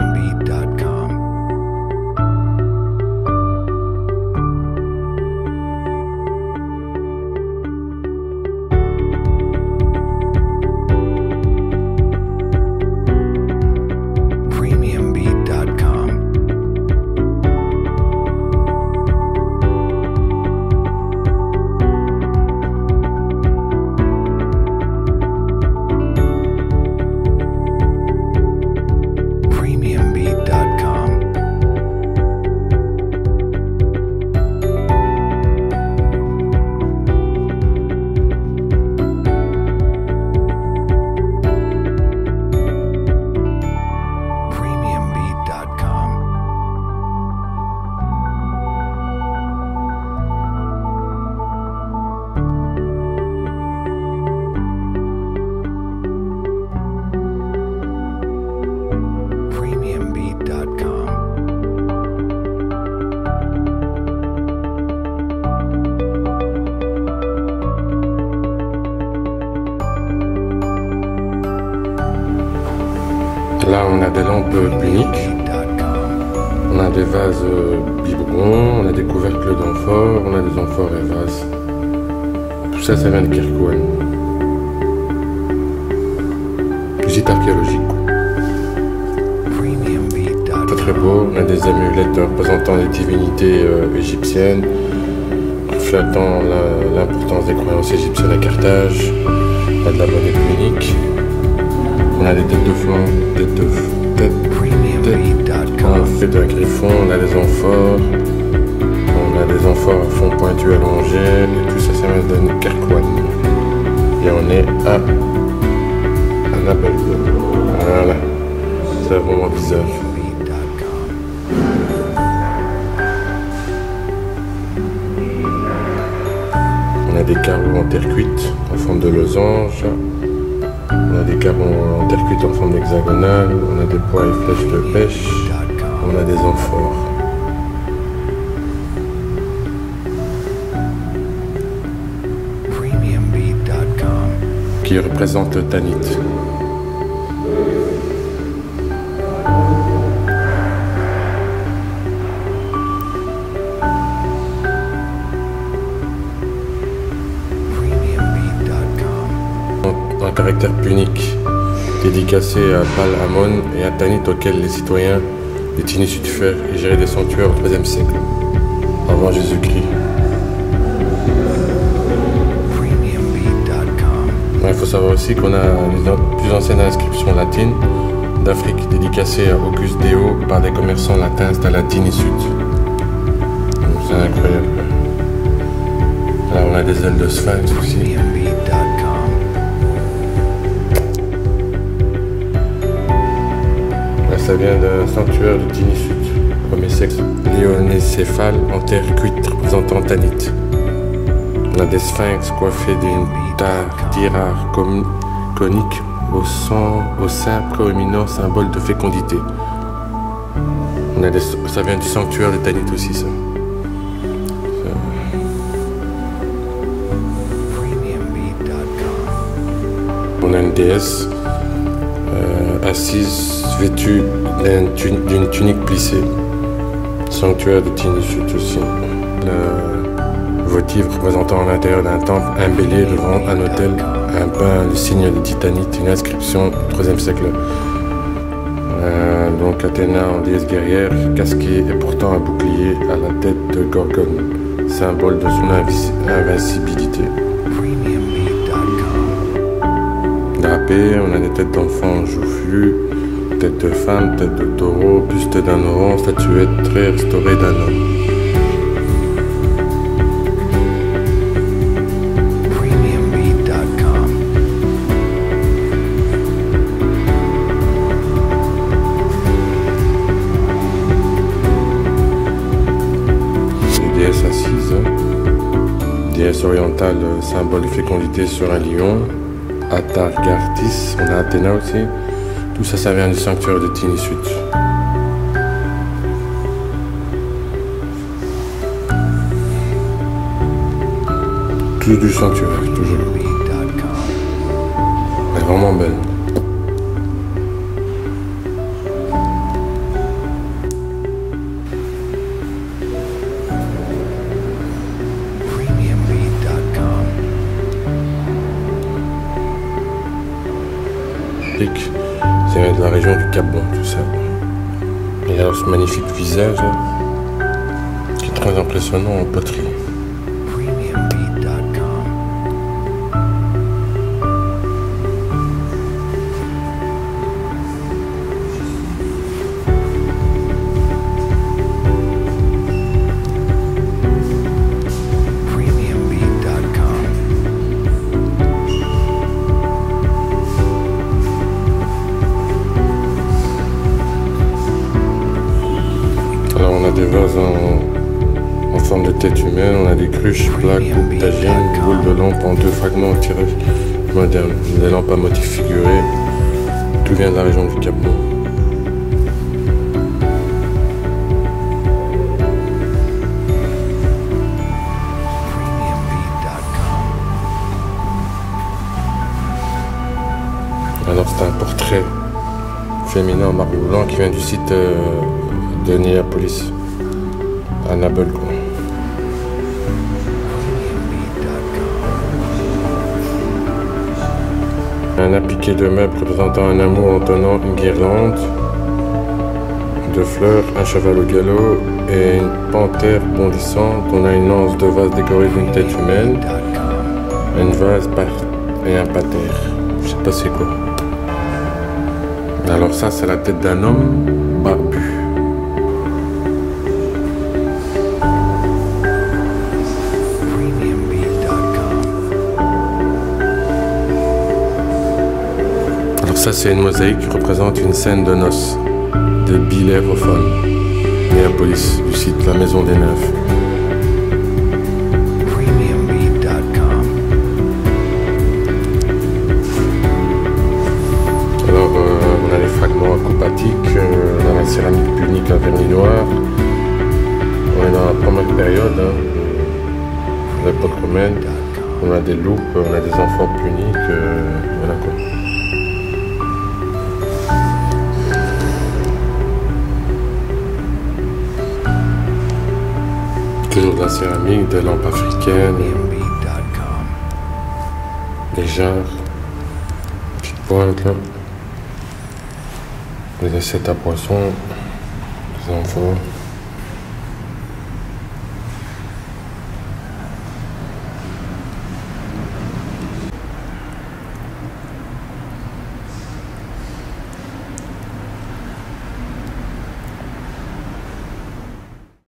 Premiumbeat.com. Premiumbeat.com. Premiumbeat.com. Premiumbeat.com. Premiumbeat.com. Là, on a des lampes uniques, Premiumbeat.com. on a des vases biberons, on a des couvercles d'amphores, on a des amphores et vases. Tout ça, ça vient de Kirkwan. Visite archéologique. C'est très beau, on a des amulettes représentant les divinités égyptiennes, reflétant l'importance des croyances égyptiennes à Carthage. On a de la monnaie punique. On a des têtes de flanc, têtes en fait d'un griffon, on a des amphores, à fond pointu allongé, et tout ça, ça vient de Kirkwan. Et on est à Annabelle. Voilà, c'est vraiment bizarre. On a des carreaux en terre cuite en forme de losange. On a des carreaux en terre cuite en forme d'hexagonale. On a des poids et flèches de pêche. On a des amphores. Premiumbeat.com. Qui représente le Tanit. Premiumbeat.com. Un caractère punique, dédicacé à Baal Hamon et à Tanit, auquel les citoyens des Tinis-Sud-Fer égéraient des sanctuaires au IIIe siècle, avant Jésus-Christ. Premiumbeat.com. Il faut savoir aussi qu'on a les plus anciennes inscriptions latines d'Afrique, dédicacées à Auguste Deo par des commerçants latins installés à Tinis-Sud. C'est incroyable. Là, on a des ailes de sphinx aussi. Premiumbeat.com. Là, ça vient d'un sanctuaire de Tinis-Sud, premier sexe léonécéphale en terre cuite représentant Tanit. On a des sphinx coiffés d'une tire-art conique au sein proéminent symbole de fécondité. On a ça vient du sanctuaire de Tanit aussi, ça. On a une déesse assise, vêtue d'une tunique plissée. Sanctuaire de Tinis-Sud aussi. Le votive représentant à l'intérieur d'un temple un bélier devant un autel, un pain, le signe de Titanite, une inscription du IIIe siècle. Donc Athéna en déesse guerrière, casquée et portant un bouclier à la tête de Gorgone, symbole de son invincibilité. Drapé, on a des têtes d'enfants joufflus, tête de femme, tête de taureau, buste d'un oran, statuette très restaurée d'un homme. Déesse assise, déesse orientale, symbole de fécondité sur un lion. Atargartis, on a Athéna aussi. Tout ça, ça vient du sanctuaire de Tinis-Sud. Tout du sanctuaire, toujours. Elle est vraiment belle. région du Gabon, tout ça. Et alors ce magnifique visage là, qui est très impressionnant en poterie. Premiumbeat.com. Premiumbeat.com. Alors on a des vases en forme de tête humaine, on a des cruches, plaques, coupes tagines, boules de lampes en 2 fragments au tirage moderne, des lampes à motifs figurés, tout vient de la région du Gabon. Premiumbeat.com. Alors c'est un portrait féminin en marbre blanc qui vient du site de Néapolis, à Nabeul. Un appliqué de meubles représentant un amour entonnant une guirlande de fleurs, un cheval au galop et une panthère bondissante. On a une lance de vase décorée d'une tête humaine, une vase et un pater. Je sais pas c'est quoi. Alors ça c'est la tête d'un homme barbu. Alors ça c'est une mosaïque qui représente une scène de noces de Bellérophon, Néapolis, du site La Maison des Nymphes. Premiumbeat.com. Alors on a les fragments acrobatiques, dans la céramique punique à vernis noir. On est dans la première période de l'époque romaine. On a des loupes, on a des enfants puniques, voilà quoi. Toujours de la céramique, des lampes africaines, Premiumbeat.com. des jarres, petites pointes là, des assiettes à poisson, des enfants.